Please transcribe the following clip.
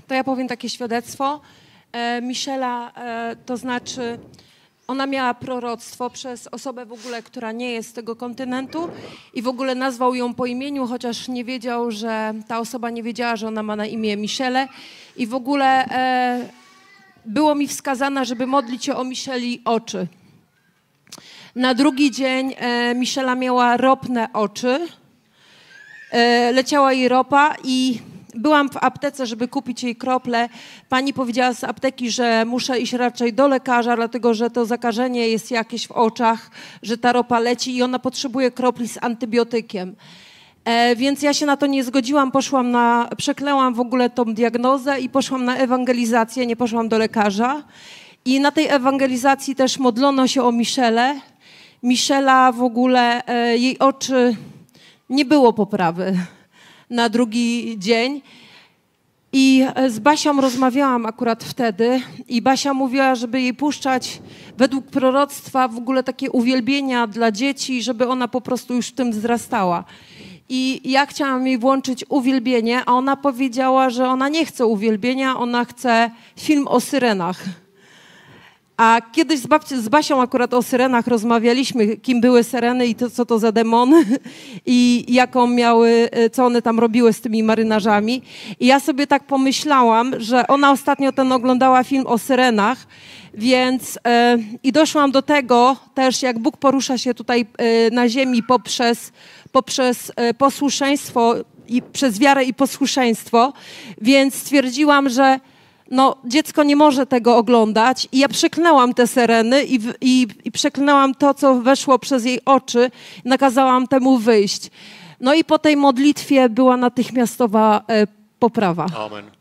to ja powiem takie świadectwo. Michela, to znaczy ona miała proroctwo przez osobę w ogóle, która nie jest z tego kontynentu i w ogóle nazwał ją po imieniu, chociaż nie wiedział, że ta osoba nie wiedziała, że ona ma na imię Michele i w ogóle było mi wskazane, żeby modlić się o Micheli oczy. Na drugi dzień Michela miała ropne oczy, leciała jej ropa i byłam w aptece, żeby kupić jej krople. Pani powiedziała z apteki, że muszę iść raczej do lekarza, dlatego że to zakażenie jest jakieś w oczach, że ta ropa leci i ona potrzebuje kropli z antybiotykiem. Więc ja się na to nie zgodziłam, przeklęłam w ogóle tą diagnozę i poszłam na ewangelizację, nie poszłam do lekarza. I na tej ewangelizacji też modlono się o Michelę. Michela w ogóle, jej oczy, nie było poprawy na drugi dzień. I z Basią rozmawiałam akurat wtedy i Basia mówiła, żeby jej puszczać według proroctwa w ogóle takie uwielbienia dla dzieci, żeby ona po prostu już w tym wzrastała. I ja chciałam jej włączyć uwielbienie, a ona powiedziała, że ona nie chce uwielbienia, ona chce film o syrenach. A kiedyś z Basią akurat o syrenach rozmawialiśmy, kim były syreny i to, co to za demony i jaką miały, co one tam robiły z tymi marynarzami. I ja sobie tak pomyślałam, że ona ostatnio oglądała film o syrenach, więc i doszłam do tego też, jak Bóg porusza się tutaj na ziemi poprzez posłuszeństwo i przez wiarę i posłuszeństwo, więc stwierdziłam, że no, dziecko nie może tego oglądać i ja przeklęłam te syreny i przeklęłam to, co weszło przez jej oczy, nakazałam temu wyjść. No i po tej modlitwie była natychmiastowa poprawa. Amen.